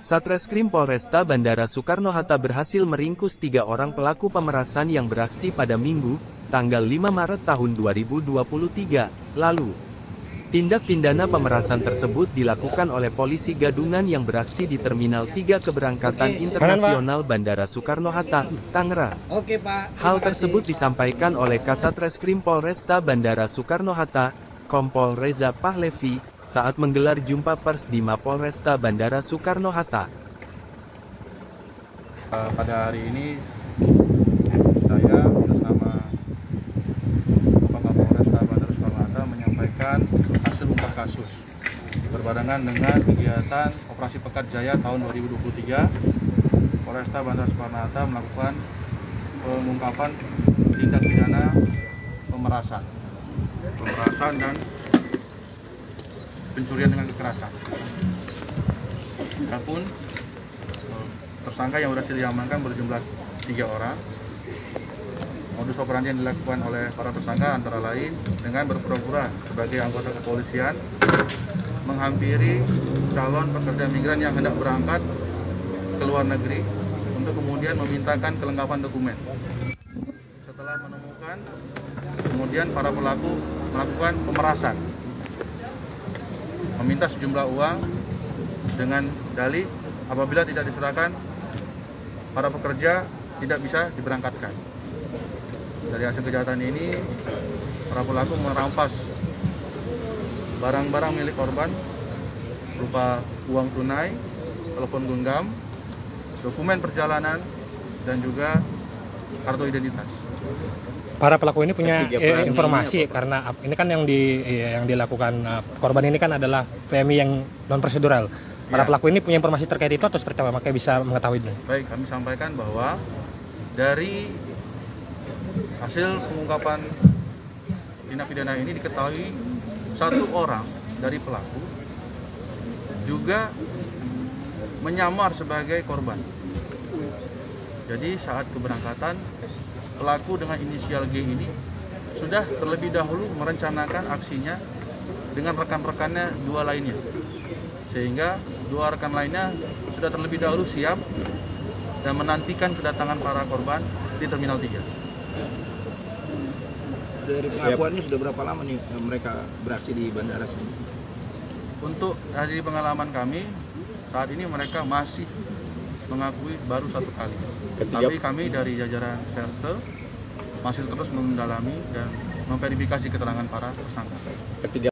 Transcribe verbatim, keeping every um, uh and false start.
Satreskrim Polresta Bandara Soekarno-Hatta berhasil meringkus tiga orang pelaku pemerasan yang beraksi pada Minggu, tanggal lima Maret tahun dua ribu dua puluh tiga, lalu. Tindak pidana pemerasan tersebut dilakukan oleh polisi gadungan yang beraksi di Terminal tiga Keberangkatan Internasional Bandara Soekarno-Hatta, Tangerang. Oke, Pak. Hal tersebut disampaikan oleh Kasatreskrim Polresta Bandara Soekarno-Hatta, Kompol Reza Pahlevi, saat menggelar jumpa pers di Mapolresta Bandara Soekarno-Hatta. Uh, pada hari ini saya bersama Bapak Kapolresta Bandara Soekarno-Hatta menyampaikan hasil ungkap kasus berbarengan dengan kegiatan Operasi Pekat Jaya tahun dua ribu dua puluh tiga. Polresta Bandara Soekarno-Hatta melakukan pengungkapan tindak pidana pemerasan, pemerasan dan pencurian dengan kekerasan. Adapun tersangka yang berhasil diamankan berjumlah tiga orang. Modus operandi yang dilakukan oleh para tersangka antara lain dengan berpura-pura sebagai anggota kepolisian menghampiri calon pekerja migran yang hendak berangkat ke luar negeri untuk kemudian memintakan kelengkapan dokumen. Setelah menemukan, kemudian para pelaku melakukan pemerasan, meminta sejumlah uang dengan dalih apabila tidak diserahkan, para pekerja tidak bisa diberangkatkan. Dari hasil kejahatan ini, para pelaku merampas barang-barang milik korban berupa uang tunai, telepon genggam, dokumen perjalanan, dan juga kartu identitas. Para pelaku ini punya eh, informasi karena ini kan yang di yang dilakukan uh, korban ini kan adalah P M I yang non prosedural. Para ya. Pelaku ini punya informasi terkait itu atau seperti apa? Makanya bisa mengetahui ini. Baik, kami sampaikan bahwa dari hasil pengungkapan tindak pidana ini diketahui satu orang dari pelaku juga menyamar sebagai korban. Jadi saat keberangkatan, pelaku dengan inisial G ini sudah terlebih dahulu merencanakan aksinya dengan rekan-rekannya dua lainnya, sehingga dua rekan lainnya sudah terlebih dahulu siap dan menantikan kedatangan para korban di Terminal tiga. Dari pengakuannya sudah berapa lama nih mereka beraksi di bandara sini? Untuk dari pengalaman kami, saat ini mereka masih mengakui baru satu kali. Ketiga. Tapi kami dari jajaran Serse masih terus mendalami dan memverifikasi keterangan para tersangka. Ketiga.